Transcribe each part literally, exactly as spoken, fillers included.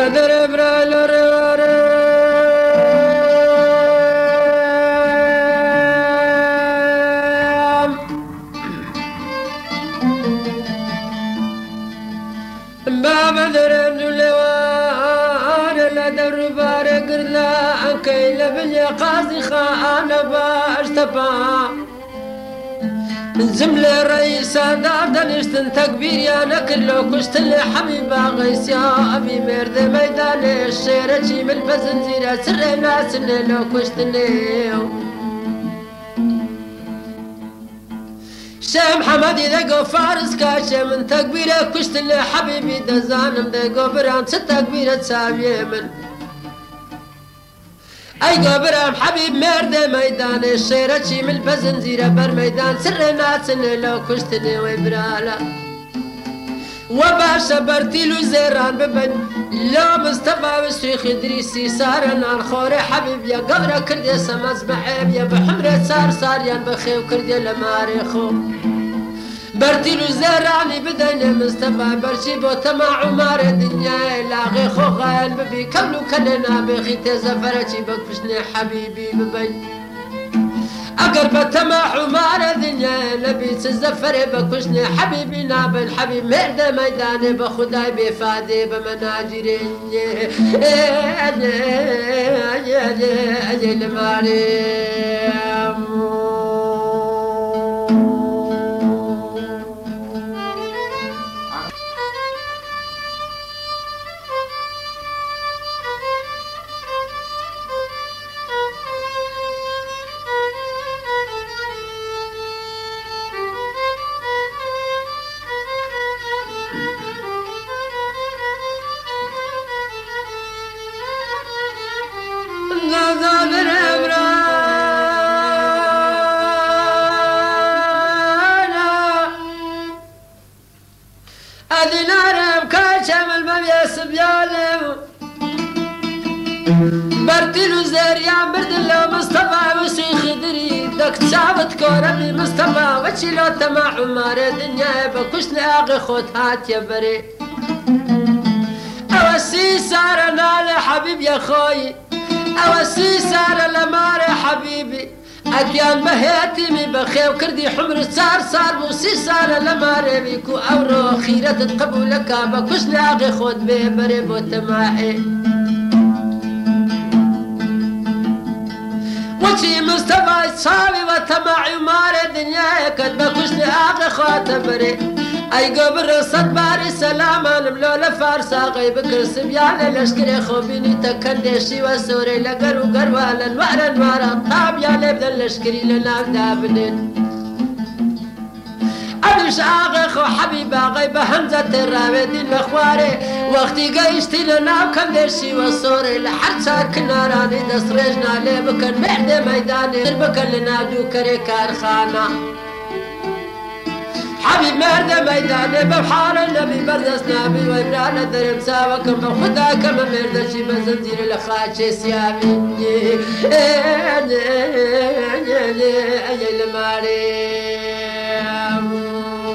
قاضي خانة باشتبا زمل الرئيس دار نشتن تكبير يا نكلو كشت اللي حبيبا غيس يا أبي مرد ميدان الشير جيم البزنزيرة سر ناس اللي لو كشت اللي شام حمد إذا فارس كاشة من تكبيرة كشت اللي حبيبي دزانم دقو بران ست تكبيرة سابية من أي قبرام حبيب مرد ميدان الشيرة شيم البزنزيرة بر ميدان سر ناس لو كشتني ويبرالا وباشا برتيلو زيران ببن لو مصطفى وشيخ إدريسي صار نار خوري حبيب يا قبرة كردي سمز بحيب يا بحمرة صار صار يا بخيو كردي لماريخو برتيلو زرعني بدين مصطفى برشي بو تما عمار الدنيا لاغي خوغان ببي كملو كلنا بخي تزفرتي بكفشني حبيبي ببي اقرب تما عمار الدنيا لبي تزفر بكفشني حبيبي نابن حبيب مرد ميداني بخداي بفادي بمناجرين اجل مريم برتلو زريان بردلو مصطفى وشيخ دري دك شابت كوربي مصطفى وشيلو تما عمار الدنيا بكشني اغي خوت هات يا بري اوسي سارة نال حبيب يا خوي اوسي سارة لمار حبيبي اكيان بهاتمي بخيو كردي حمر صار صار بوسي سارة لمار بيكو اورو خيرة تقبلك بكشني اغي خوت بي بري بو تماحي وشي مصطفى صابي وتماعي ومار الدنيا كتبا كشني اغي خاطبري اي قبر صد باري سلاما نملو لفارسا غيبك سبيان الاشكري خوبيني تكندشي وسوري لقرو قروالا وعرا نوارا طاب يا لبدا الاشكري لنا دابنين أمش آغي خو حبيبا غيبا همزة الرابدي المخواري وقتي قيشتي لنا وكندشي وصوري لحد صار كنا راني دسرجنا لي بكن معد ميداني بكن لنا دو كري كارخانة حبيب مرد ميداني ببحار النبي بردس نابي ويبرانا درم ساوى كما خدا كما مردشي بزنزير لخاشي سيامي اجل مريم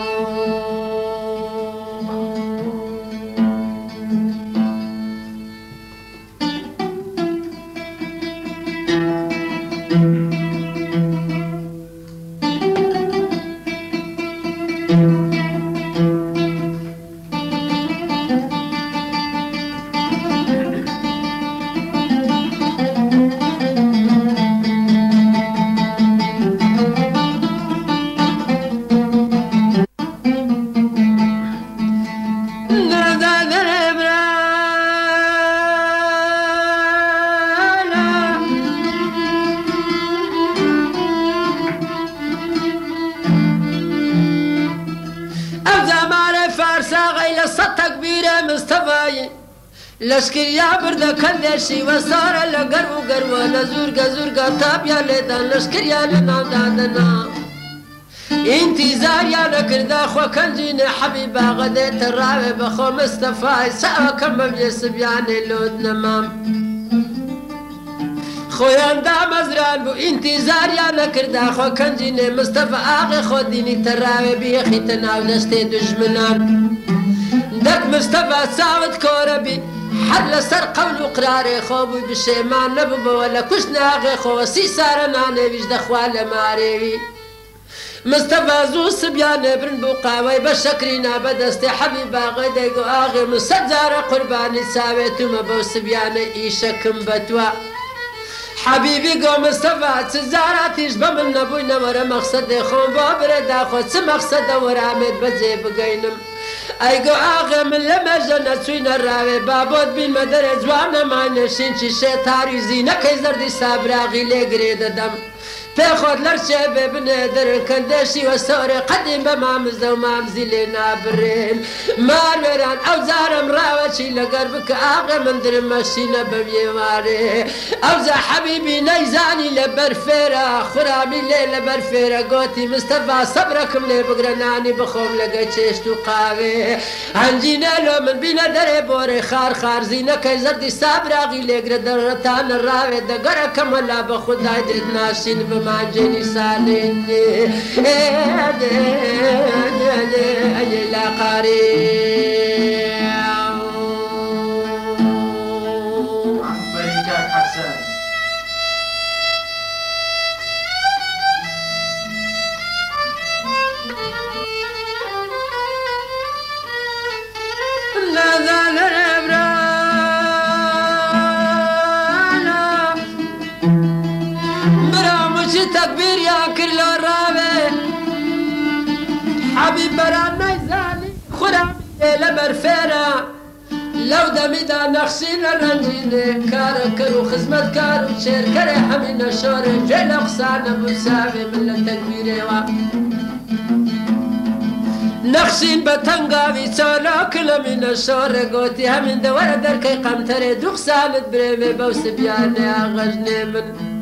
لشكريا بردا كندشي وصار لقرو قرو لزورقا زورقا طاب يا ليدان لشكريا لنا دادنا انتظار يا نكردا خو كنجيني حبيبا غديت الراوي بخو مصطفى ساوى كم بيسبياني لود نمام خويان دا مزران بو انتظار يا نكردا خو كنجيني مصطفى اغي خو ديني تراوي بيخي تناو دشتي دجمنان دك مصطفى ساوت كوربي حد لسر قول وقراري خوبي بشيمان نبو ولا كش ناغي خو سيسار ناني بيش دخوال ماريوي مصطفى زو سبيان برن بوقاوي بشكرينا بدستي حبيبا غديقو آغي مسجار قرباني ساويتو مبو سبيان إيشكم بتوا حبيبي قو مصطفى تزاراتيش بمن نبوينا ورا مقصد خون بابردا خو تس مقصد ورامد بزي بقينم ايقو آغي من لما جنة سوين الراوي بابود بين مدر جوانا ما نشين چي شيطاري زينة كي زردي سابراغي لقريد دم تاخد لرشة ببنادر كندشي وسوري قديم بمامزة ومامزي لنا برين ماروران او زارم راوشي لقربك آغي من در ماشينا بميواري او زا حبيبي نيزاني لبرفيرا خرامي لي لبرفيرا قوتي مصطفى صبركم لي بقرناني بخوم لقا چشتو قاوي هنجينا لو من بينا دري بوري خار خار زينا كي زردي سابراغي لقرا درتان الراوي دقرا كمالا بخداي درت ناشين ما جاني سالني لا قريب فريدك حسن لا زال تكبير يا كل الرابع حبيب بران ميزاني خرام لبرفيرا لو دميدا نخشين الرنجين كاركر وخزمت كار وشير كري حمينا الشور جيل اقصانا مساوي من التكبير نخشين بتنقاوي سولو كل من الشور قوتي همين دوار دركي قمتري دوخسانت بريمي بوس بياني اغجني من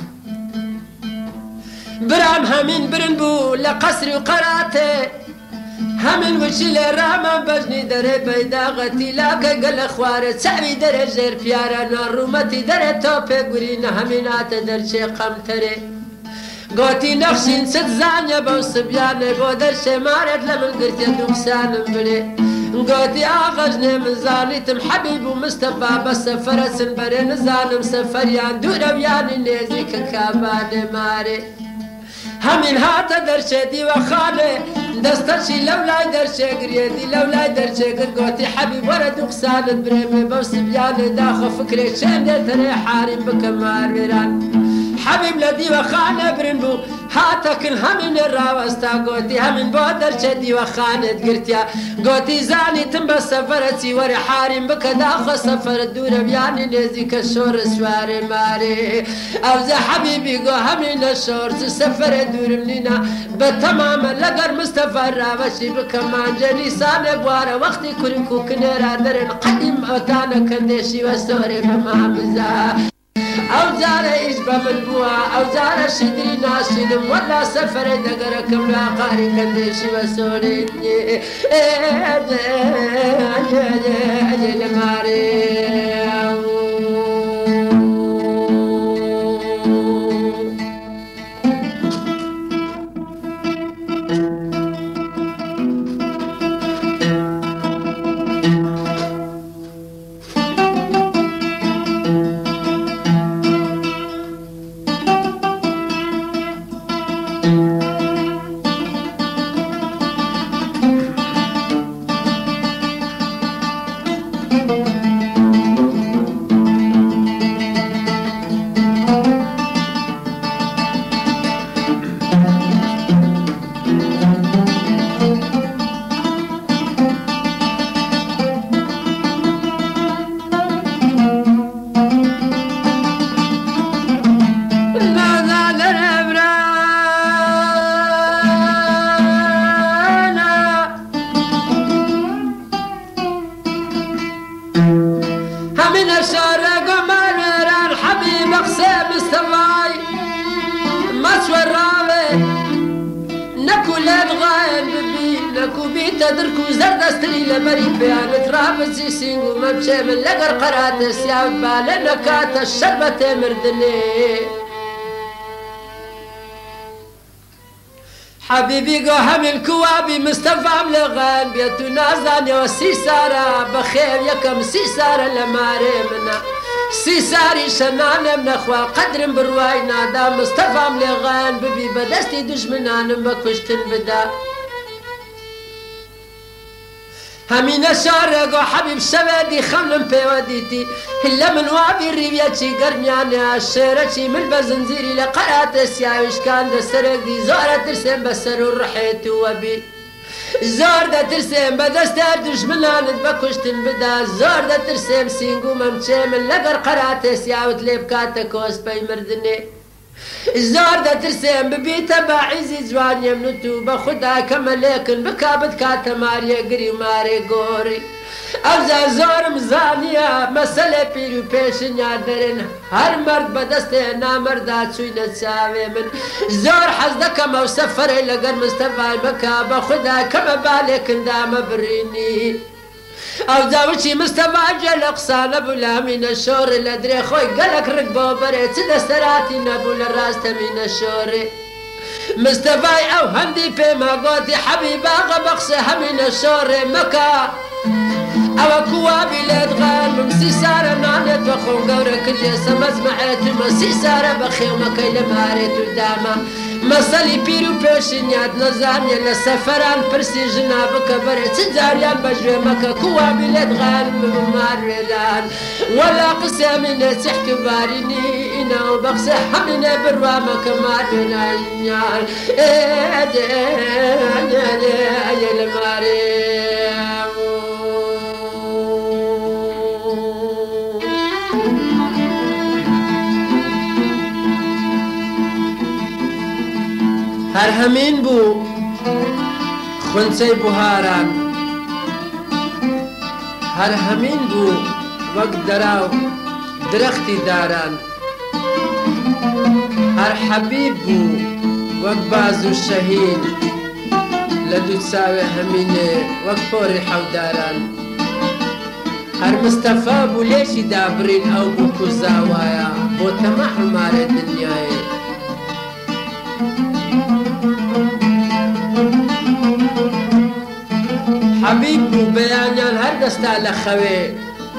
برام همين برن بو لقصري وقراتي همين وشي لراما بجني دري بيداغتي لاكا قل خوارت سعبي دري جير بيارا نار رومتي دري توبي قرينا همين آتا درشي قمتري قوتي نخشين ست زانيا بو صبياني بو درشي مارت لمن قرتي دوخسان بري قوتي آغجني من زانيتم حبيب ومصطفى بس فرس بري نزانم سفريان دورا وياني نيزيك كاباني ماري همين هاتا درشي دي وخالي دستشي لولاي درشي قريدي لولاي درشي قرقوتي حبيب ورد وخسالت بريمي بوس بياني داخل فكري شاندي تري حارم بكمار ويران حبيب لدي وخانة برنبو هاتا كل همين الراوستا قوتي همين بو درشي دي وخانت قرتيا قوتي زاني تنبا سفرتي وري حارم بك داخل سفر الدورة بياني نيزيك الشور سواري ماري اوزا حبيبي قو همين الشور سفر دور منينا بتماما لقر مصطفى الراوشي بكمان جاني ساني بوارا وقتي كرنكو كنيرا درن قديم اوتانا كندشي وسوري بمامزا او زارة ايش بمن بوا او زارة شدري ناشنم ولا سفر دقر كملا قاري كندشي وسوري اجل ماري تدركو زرد استري لبري بيان تراب سيسينغو ممشي من لقر قرات السياوت بالنا كات الشربة مردني حبيبي قو همين كوابي مصطفى ملغان بيتو نازاني وسيسارة بخير يكم سيسارة لماري منا سيساري شنان من اخوا قدر برواي نادا مصطفى ملغان ببي بدستي دشمنان بكشتن بدا همين شارقو حبيب شبادي خملم بيوديتي هلا من وابي الريبياتي قرمياني الشيرتي من بزنزيري لقرات السياوش كان دسترق دي زورة ترسم بسر ورحيت وابي زور دا ترسم بدستار دشمنان بكشتن بدا زور دا ترسم سينقو ممشي من لقر قرات السياوت ليبكاتك وسبي مردني زور دا ترسم ببيتا باعيزي جوان يمنتو بخدا كمليكن بكابد كاتا ماريا قري ماري قوري اوزا زور مزانيا مسألة بيرو بيشن يادرن هر مرد بدسته نامردا چوي نتساوي من زور حزدك موسفر لقر مستفاي بكا بخدا كما باليكن دام بريني او داوشي مستفى جل اقصان ابو من الشور الادري خوي قالك رقبو بريت دستراتي نبو الراس من الشور مستفى او هندي بما قوتي حبيبا غبقسها من الشور مكا او كوابي لادغال ممسي سارة نعنت بخون قورك اللي سمز معيت مسي سارة بخي ومكي لماريت وداما مصلي بيرو بيشن ياد نظام يلا سفران برسي جنابك بريت سجاريان بجوي مكا كوابي لادغال ممار ويلان ولا قسي من تحت باريني انا وبقسي حمنا بروامك مار ويلان ايه يا الماري هر همین بو خونچه بوهاران هر همین بو وقت دراو درختی داران هر حبیب بو وقت بازو شهید لدو تساوي همینه وقت پوری حوداران هر مصطفى بو ليشي دابرين او بو كوزاوايا بو تماح ماري دنياي حبيب بو بيانيان هر دستا لخوي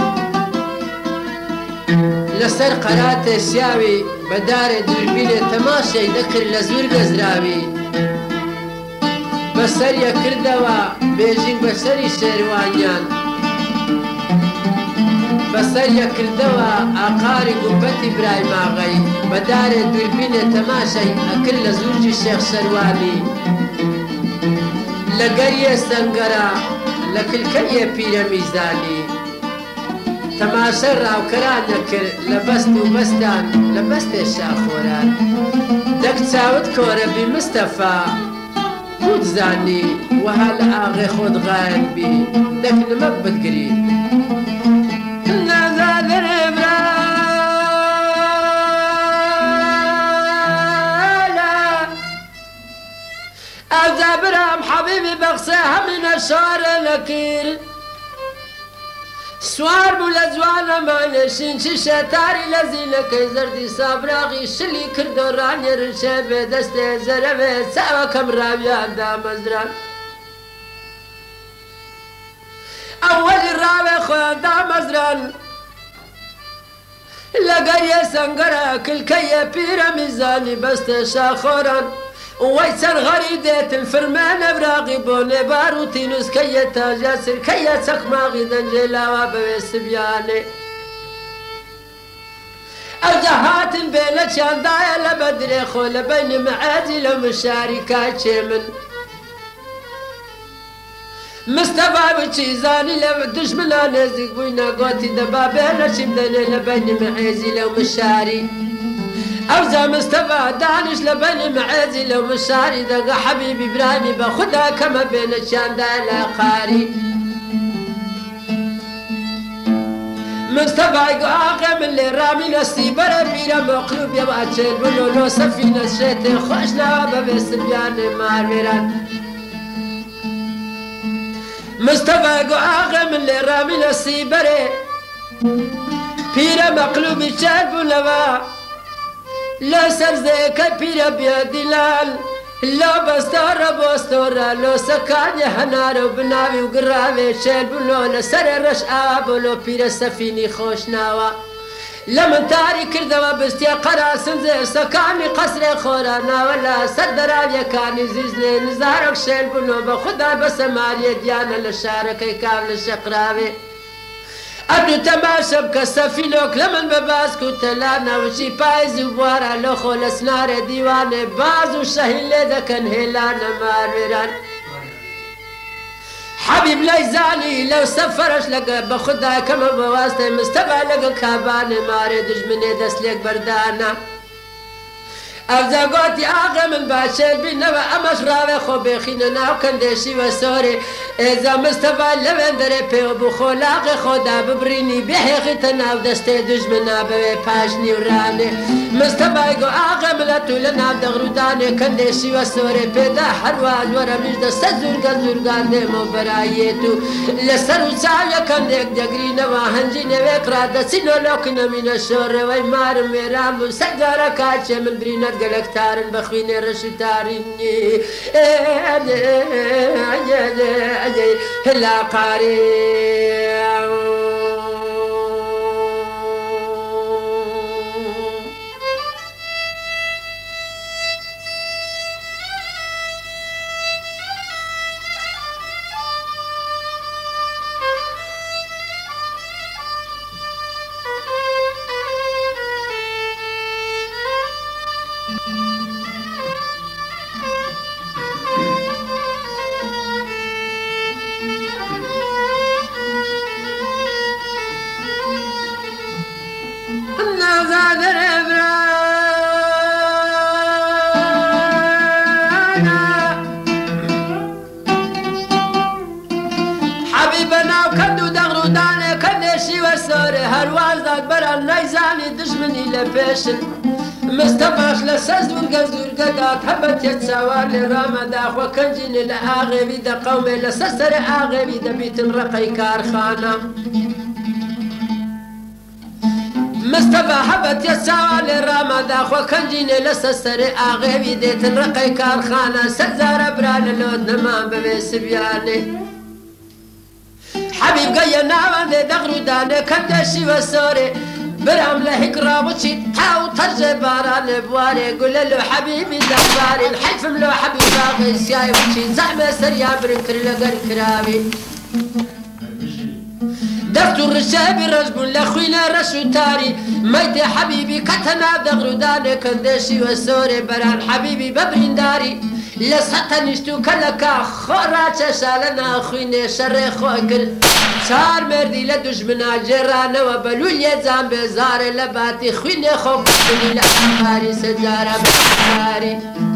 لسر قرات سياوي بدار دربيني تماشي ذكر لزور قزراوي بسر يكردوا بيجين بسري شيروانيان بسر يكردوا اقاري قبتي براي ماغي بدار دربيني تماشي اكل لزورجي الشيخ شرواني لقرية سنقرا لكل كرية بيرا ميزاني تماشر راو كرانك لبست وبستان لبست الشاخوران دك تساوت كورة بمصطفى خود زاني وهل اغي خود غاين بي دك نمك بتقري أزابرام حبيبي بغساها من الشعر لكير سوار بولزوانا ما نشين شيشة تاري لزيلك زردي صابراغي شلي كردوران يرشي بدستي زربي ساوى كم رابيان دا مزران أول الرابي خوان دا مزران لقايا سنقرا كل كيا بيرا ميزاني بست شاخوران ويسر غريدة الفرمان ابراغي بوني باروتي نوس كي تاجاسر كي تخماغي دنجيلا وابويس بياني الجهات بين شاندايا لبدري خول بين معادي لمشاركة شمن مصطفى بتشيزاني لو دشمنا نزيق بوينا قوتي دبابين شمدني لبين معازي لو مشاري أوزا مصطفى دانش لبني معازي لو مشاري دقا حبيبي إبراهيمي باخدها كما بين الشاندا قاري مصطفى يقاقم اللي رامي نسي برا بيرا مقلوب يبقى تشيل بلو لو سفينة الشيطان خوشنا بابي سبيان مارميران مصطفى يقاقم اللي رامي نسي برا بيرا مقلوب تشيل بلو لا سرزك بيرا بيا دلال لا بستار بستورا لو سكاني هنارو بناوي وقراوي شيل بلو لسر رش آبولو بير السفيني خوش ناوا لمن تاري كردوا بستي قراسن زي سكاني قصر خورانا ولا سردرانيا كاني زيزني نزارك شيل بلو بخدا بسماريا ديانا لشاركي كامل الشقراوي أبنو تماشى بكالسفينوك لمن بباسكو تلانا وشي بايز وبوارا لوخو لسنار ديواني باز وشهيل لذا كان هيلانا ماروران حبيب ليزاني لو سفرش لقى بخدا كما بواسطة مستبع لقى كاباني ماري دجمني دسليك بردانا أفزا قوتي آغا من باشر بينما أمش راوي خو بخينا ناو كندشي وسوري إذا مستفى لمن دري بيو بخو لاغي خو دا ببريني بيحي تناو دستي دجمنا بوي باشني وراني مستفى قو آغا ملتو لناو دغروداني كندشي وسوري بيدا حرواز ورا مجد سزورقا زورقان ديمو برايتو لسر وساويا كندك دقرينا وهنجيني ويكرا دسينو لوكنا من الشور ويمار ميرامو سقارا كاتش من برينا قلق تارن بخويني رشتاريني هلا قاري حبيبنا وكدو دغرو داني كنشي وسوري هالوالدك برا نيزاني دشمني لبيشن مستفاش لسز والقزور قدات هبت يتساوار لراما داخ وكنجيني لآغيبي دا قومي لسسر آغيبي دا بيت رقي كارخانة مستفى هبت يتساوار لراما داخ وكنجيني لسسر آغيبي ديت رقي كارخانة سزار بران اللود نمان ببي سبياني حبيب قيا ناوان دغرو داني كندشي وسوري برام لهيك رابطشي تاو ترجي باران بواري قول له حبيبي زباري الحلف ملو حبيب باغي سياي وشي زعمة سريان برنكر لقر كرامي دفتو الرشابي رجبون لخوينا رشو تاري ميتي حبيبي كتنا دغرو داني كندشي وسوري بران حبيبي ببرين داري لسحتا نشتو كلكا خوراچا شالنا خويني شر خوكر چار مردي لدجمنا جرانا وبلول يزام بزار لباتي خويني خوكري لأخباري سجارة بحاري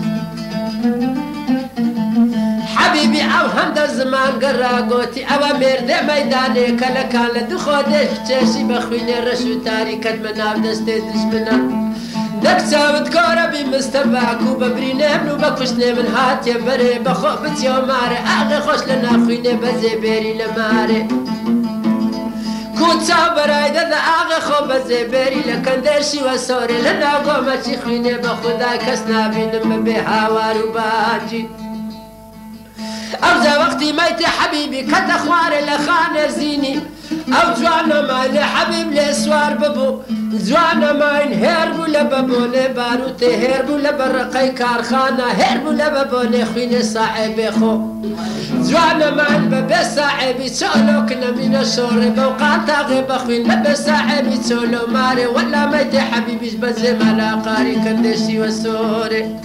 حبيبي او هند زمان قراقوتي او مرد ميداني كلكا لدخو ديش تشاشي بخويني رشو تاري كدمنا بدستي دجمنا دك ساوت كورا بمستبعك وببريني منو بكشني من هاتي بري بخو بتيو ماري اغي خوش لنا خويني بزي بيري لماري كنت صابر ايدا ذا اغي خو بزي بيري لكن ديرشي وسوري لنا قومتي خويني بخداي كسنا بينم بهاوار وباجي أوزا وقتي ميتي حبيبي كد أخواري لخانة زيني أو جوانا ماين حبيب لسوار ببو جوانا ماين هربو لببو لباروتي هربو لبرقي كارخانة هربو لببو لخويني صاحبي خو جوانا ماين ببي صاحبي تسولو كنا من الشور بوقاتا غيب أخوين لبي صاحبي تسولو ماري ولا ميتي حبيبي جبزي مالا قاري كندشي وسوري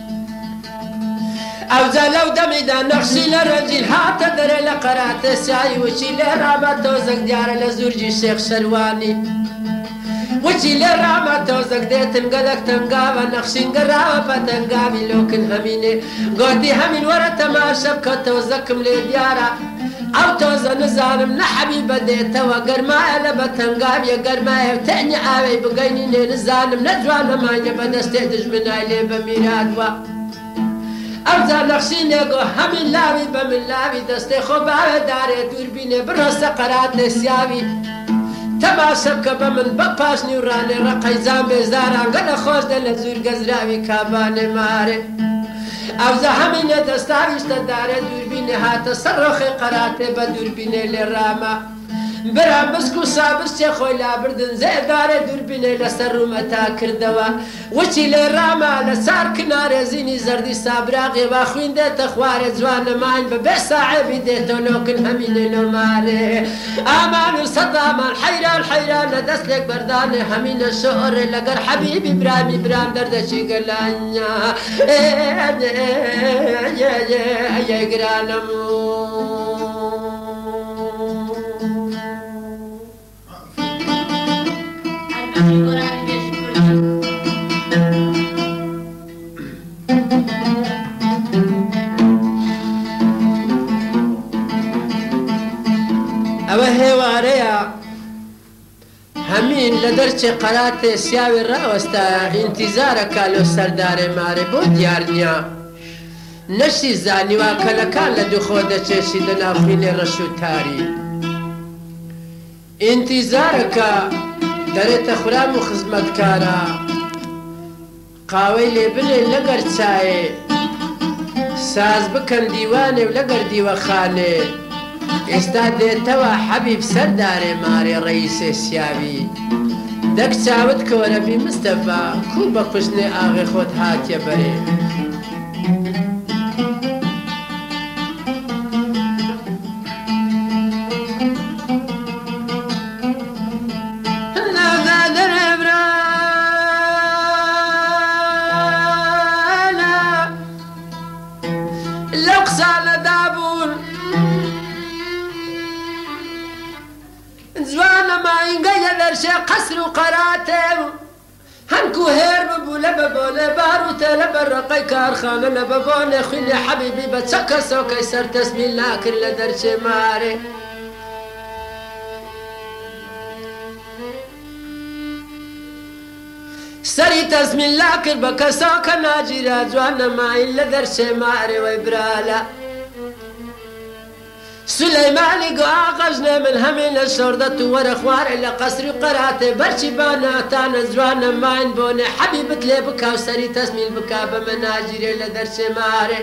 أوزا لو دمي دا نقشي لرجل هاتا دري لقرات الساي وشي لراما توزق ديار لزورجي الشيخ شرواني وشي لراما توزق ديت انقلق تنقاوة نقشي انقراوة فتنقاوي لوكن هميني قوتي همين ورا تماشى بكا توزقكم لديارة أو توزا نزارم نحبيبة ديتا وقرمايا لبتنقاوي قرمايا وتعني آوي بقيني نزانم نجوانا مانيا بدستيدج من عيلي بميراد أرزا نقشين يقو همين لاوي بمن لاوي دستي خوباوه داري دوربيني برس قرات نسياوي تماشى بك بمن بباش نوراني رقي زامبي زاران قل خوش دل زور قزراوي كاباني ماري او زهمینه دستاویشت داره دوربینه هات سرخ قراته با دوربینه لراما برام بسکو صابر چه خوی لابردن زیداره دوربینه لسر رومتا کردوا وچی لراما لسار کناره زینی زردی سابراغی و خوینده تخوار جوان ماین ببه صاحبی دیتو لوکن همینه لوماره آمان و صد آمان حیران حیران دست لک بردانه همینه شعر لگر حبیبی برامی برام دردشی گلانیا ای گرانمو او هێوارەیە هەمین لە دەرچێ قەراتێ سیاوی ڕاوەستە ئینتیزارەکە لۆ سەردارێ مارێ بۆ دیار نییە نەشی زانیوا کەلەکان لە دووخۆ دەچێشی لە ناوخینێ ڕەش و تاری ئینتیزارەکە دەرێتە خورام و خزمەتکارە قاوەی لێ بنێ لەگەر چایێ ساز بکەن دیوانێ و لەگەر دیوەخانێ ئێستا دێتەوە حەبیب سەردارێ مارێ ڕەیسێ سیاوی دەک چاوت کۆرەبی مستەفا کوو بە کوشتنێ ئاغێ خۆت هاتیە بەرێ قصر وقراتم هنكو هرب بولا ببولا باروتا لبرقي كارخانة لببونا خيني حبيبي بتسكر سوكي سر تسمين لاكر لدرش ماري سري تسمين لاكر بكسوكا ناجيرا جوانا معي لدرش ماري ويبرالا سليماني قاقجنا من همين الشردة ورخوار إلى قصر قراته برشي بانا تانا زوانا ماين بوني حبيبت لي بكا وسري تسميل بكا بمناجر إلى درش ماري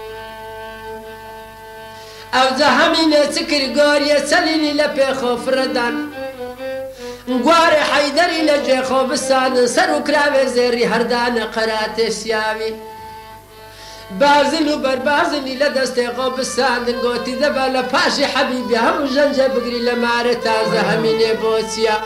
أو زهمين سكر قوري سليني لبيخو فردان قواري حيدري لجيخو بسان سرو كراوي زيري هردان قراته سياوي بازل و بربازلی لدسته قوب ساندن گوتی دبا لپاشی حبیبی همو جنجه بگری لماره تازه همینه بوسیا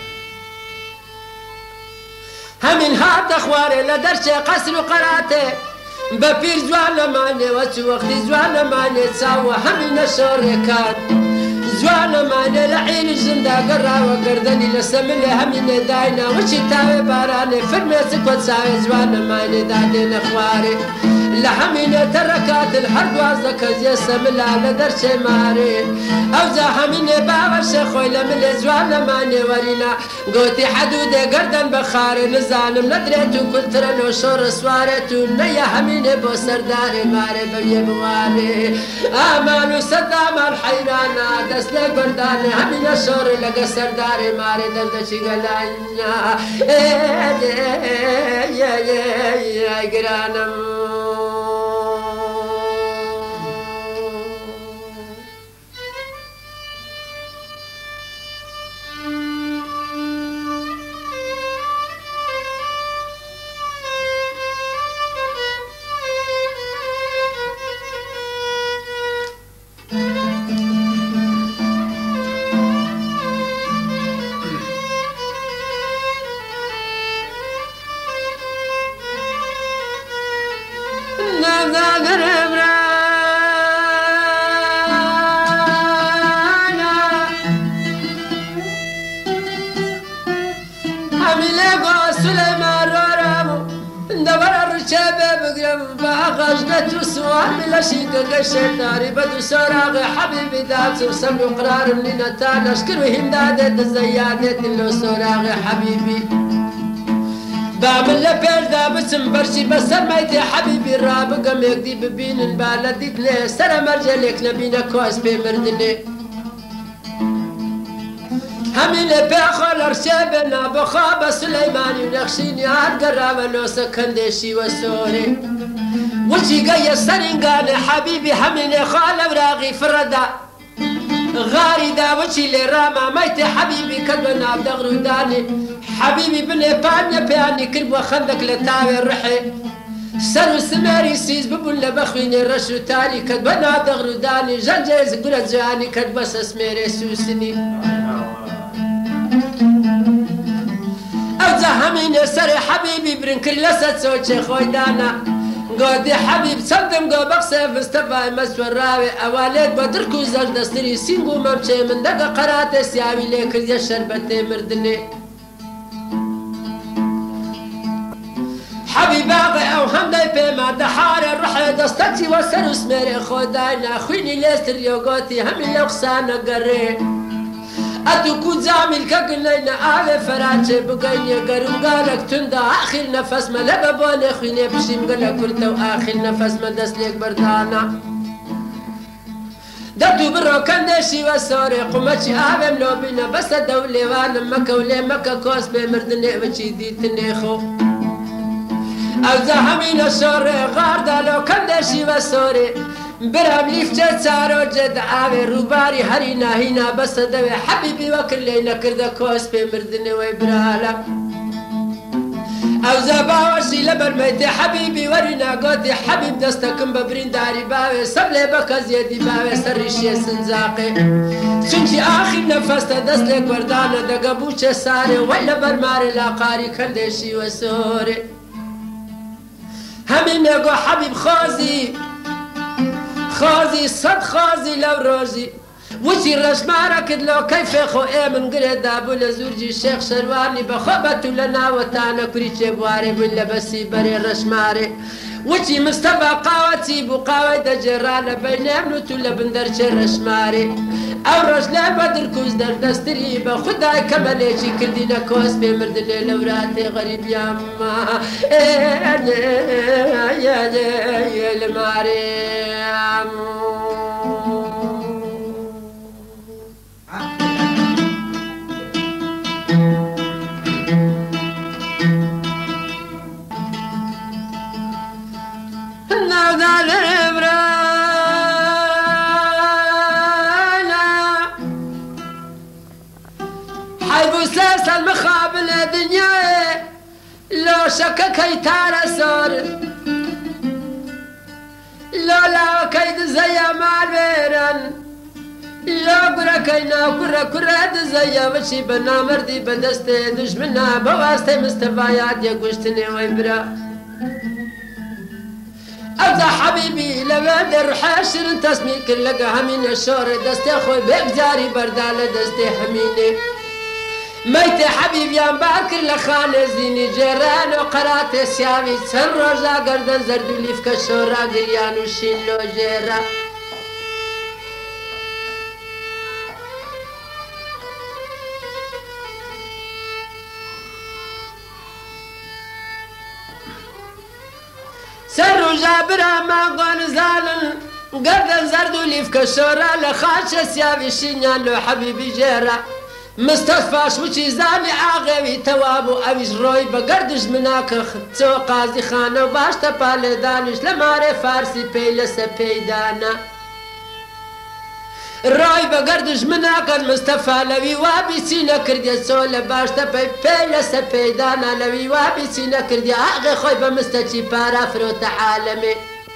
همین هات اخواره لدرچه قصر و قراته بپیر جوان مانه و چو وقتی جوان مانه تساوه همین شورکان جوان مانه لعین جنده قرا و گردنی لسمله همینه داینا وچی تاوه بارانه فرمه سکوت ساوه جوان مانه داده نخواره لحمينة تركات الحرب وازك يسم لا لدرش ماري أوزا حمينة بابا شخوي لمن زوال ماني ورينا قوتي حدودة قردن بخاري نزانم ندريتو كل ترنو شور سوارتو نيا حمينة بو سرداري ماري بمي بواري آمانو صدام الحيرانا دسلك برداني حمينة شور لقى سرداري ماري دردشي قلانيا ايه ايه ايه ايه قرانم الشيطاني بدو سراغ حبيبي ذات وسمي قرار من نتان اشكر وهمدادة الزيادة اللو سراغ حبيبي بعمل لبيردا بسم برشي بس ميتي حبيبي الرابق ميقدي ببين البالدي بلي سرى مرجلك نبينا كويس بمردني همين بيخل ارشابنا بخاب سليماني ونخشيني عاد قرابة لو سكندشي وسوري وشي قايا السرنقان حبيبي همني خال وراغي فردا غاري دا وشي اللي راما ميت حبيبي كدبنا بدغرو داني حبيبي بني بانيا بياني كرب وخندك لتاوي الرحي سر سماري سيز ببن لبخويني رشو تاني كدبنا بدغرو داني جنجيز قرد جاني كدبس اسميري سوسني أوزا همين سري حبيبي برنكر لسد سوچي خوي دانا قودي حبيب صدم قو بقصي فستفاي مسور راوي اواليك بدركو زج دستري سينقو ممشي من دقا قراتي سياوي ليكر يا شربتي مردني حبيب اغي او همداي بيما دحار الرحي دستتي وسر اسميري خوداينا خويني ليستر يوغوتي همي لوقسانا قري أتو كود زامل كقلنا آوي فراتشي بقيني قرم قالك تندا آخر نفس ما لبابوني خويني بشيم قلك كرتو آخر نفس ما دسليك بردانا دتو برو كندشي وسوري قمتشي آوي ملوبينا بس دولي وانا مكا ولي مكا كوس بمردني وشي ديتني خو أوزا همين الشوري غاردا لو كندشي وسوري برام ليفجة سارو جد عاوي روباري هرينا هينا بس دوي حبيبي وكلينا كردا كوس بمردني ويبرالا او زباوشي لبرميتي حبيبي ورينا قوتي حبيب دستكم ببرين داري باوي سبلي بكا زيدي باوي سرشي سنزاقي سنجي آخر نفس دستلك وردانا دقبوشي ساري ويلا برماري لاقاري كردشي وسوري همين يقو حبيب خوزي خوزي صد خوزي لو روزي وشي رشمارك لو كيف خو ايه من قرد ابو لزورجي الشيخ شرواني بخبتو لنا وتانا كريتشي بواري ولا بسي بري رشماري وشي مصطفى قاوتي بو قاوة جرانا بين ابنتو لبندرش رشماري او رجلا بدر كوز در دستري بخداي كماليجي كردينا كوس بمردني لوراتي غريب ياما يا يا يا الماريم المخابل الدنيا لو شكك يتار صار لو لا كيد زي مال بيرن لو قرا كينا قرا قرا زي وشي بنا مردي بدستي دشمنا بواسطه مستفايات يا قشتني ويبرا أبدا حبيبي لما در حاشر تسمي كل همين الشور دستي خوي بيبزاري بردالة دستي حميني ميت حبيب يا باكر لخانة زيني جيران وقرات سيامي سن روجا قردن زردو ليف كشورا قريان وشيلو جيرا سن روجا برا ما قون زالن قردن زردو ليف كشورا لخانة سيامي شينيان لو حبيبي جيرا مستشفاش وشي زاني عاغوي توابو اويش روي بقردش مناك خطو قاضي خانة وباش تبالي دانش لماري فارسي بيلسة بيدانا روي بقردش مناك المصطفى لوي وابي سينا كرديا سولة باش تبالي بيلسة بيدانا لوي وابي سينا كرديا عاغي خوي بمستشي بارا فروت عالمي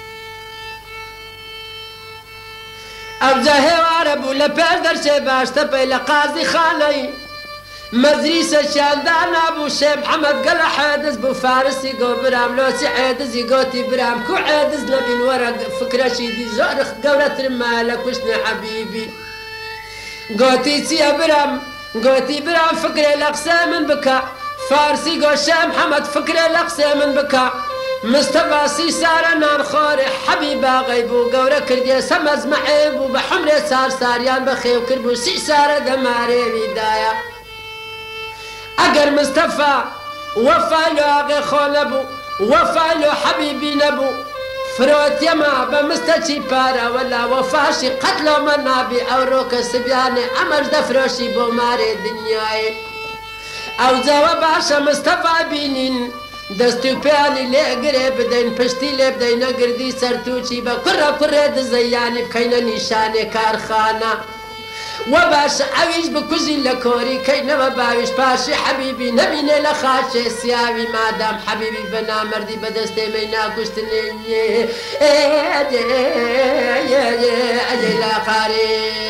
أبزا هوارب ولا بيردر شي باش تبي لقاضي خالي مدرسة شاندان أبو شي محمد قال حادث بو فارسي قو برام لوسي حادث يقوتي برام كو حادث نبين ورق فكرة شيدي زورخ قولة رمالك وشني حبيبي قوتي سيا برام قوتي برام فكرة الأقسام من بكا فارسي قو شي محمد فكرة الأقسام من بكا مصطفى سيسارة نار خوري حبيبا غيبو قورة كرديا سمز معيبو بحمرة سار ساريان بخيو كربو سيسارة دماري بداية أقر مصطفى وفالو أغي خولبو وفالو حبيبي نبو فروت يما بمستشي بارا ولا وفاشي قتلو منابي أو روك سبياني أمج دفروشي بو ماري دنياي أو زوا باشا مصطفى بينين دەستی و پیانی لێگرێ بدەین پشتی لێ بدەینە گردی سەرتوچی بە کوڕە کوڕێ دزەیانی بکەینە نیشانێ کارخانە وە باشە ئەویش بکوژی لە کۆری کەینەوە باویش پاشی حەبیبی نەبینێ لە خاچێ سیاوی مادام حەبیبی بە نامەردی بەدەستێمەی ناکوشتنێ ئەجێ لا قارێ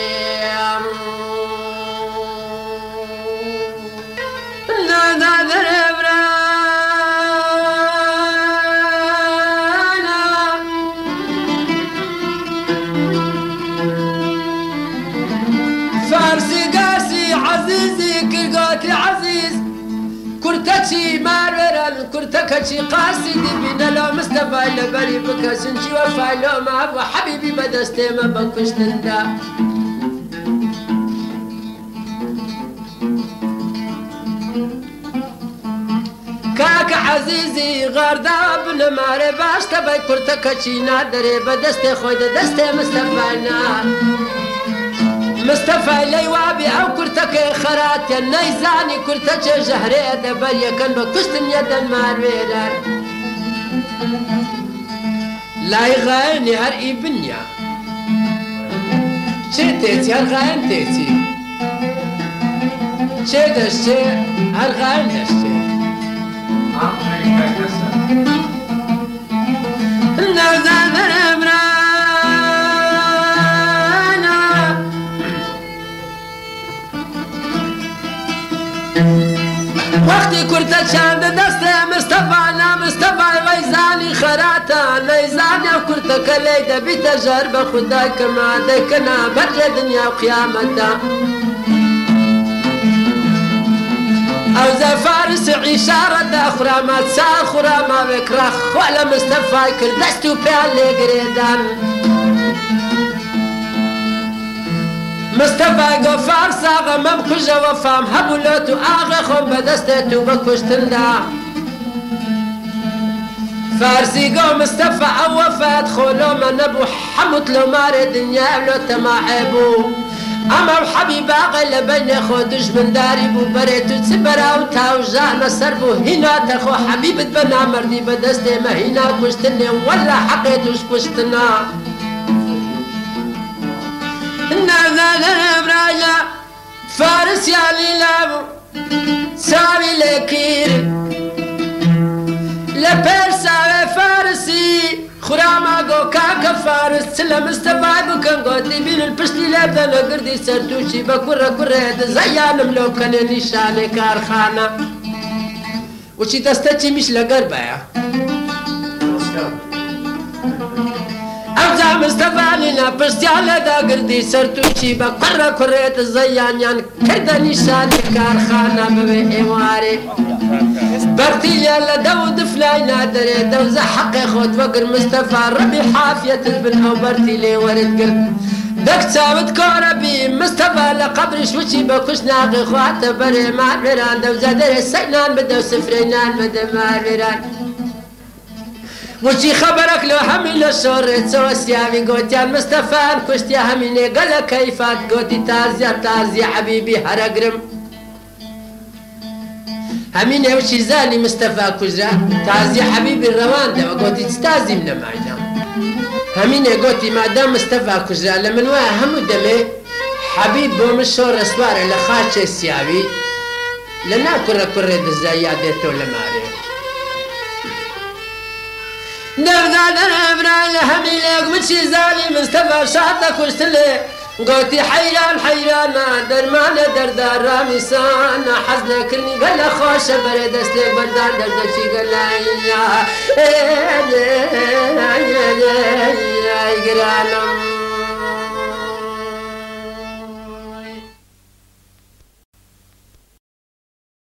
كرتكشي ماروران كرتكشي قاصدي بنا لو مستفاي لبري بكسنشي وفاي لو ما ابو حبيبي بدستي ما بكشتندا كاك عزيزي غاردا بن ماري باش تبي كرتكشي نادري بدستي خويد دستي مستفاينا مستفى لي وابي او كرتك خرات نيزاني كرتك جهري دبر يكن بكشتن يد المارويران لا يغاني هر ابنيا شي تيتي هر غاين تيتي شي دشتي هر غاين دشتي وقتی کرتا چند دست مصطفى نا مصطفى ویزانی خراتا نیزانی او کرتا کلی دبی تجربه خدای کما دکنا بر دنیا و قیامتا او ذا فارس عشارة دا خرامات سار خراما بكرخ وعلى مصطفى كردستو بيالي قريدان مصطفى قفار ساغا مبكجة وفام هبولوتو آغا خم بدستيتو بكشتندا فارسي قو مصطفى او وفات خولو من ابو حمد لو ماري دنيا لو تماعبو اما الحبيب اغل بين خودش من داري بو بريتو تسبرا وتاوجانا سربو هنا تخو حبيب بنا مردي بدستي ما هنا كشتني ولا حقيتوش كشتنا نانا فارس يا ليلابو سامي لكير لبير سامي فارسي خراما قو كاكا فارس سلم استفاي بكن قوتي بين البشتي لابدا لقردي سرتوشي بكرة كرة زيان ملو كان نشاني كارخانة وشي دستتي مش لقربايا أوزع مستفانينا بستيالة دا قردي سرتوشي بقرة كريت الزيان يان كردا نشاني كارخانة ببي إيواري برتي يالا داود فلاينا دري دوزة حقي خود وقر مصطفى ربي حافية البن أو برتي لي ورد قرد دك تساوت كوربي مصطفى لقبر شوشي بكوش ناقي خوات بري مع بيران دوزة دري سينان بدو سفرينان بدو مع بيران وشي خبرك لو همي للشور تسوى سيامي قوتيان مصطفى كشت يا هميني قال كيفات قوتي تازيا تازيا حبيبي هرقرم هميني وشي زاني مصطفى كجرا تازيا حبيبي الروان دا وقوتي تستازي من معنا هميني قوتي ما دام مصطفى كجرا لمن واه همو دمي حبيب بوم الشور اسوار لخاتش السياوي لنا كرة كرة دزايا ديتو لماري نغدا نبرا لهمي لك مشي زالي مصطفى شاطك وشتلي قوتي حيران حيران درمان دردار رامي سانا حزنا كلني قال خوش برد اسلك بردان دردشي قال لا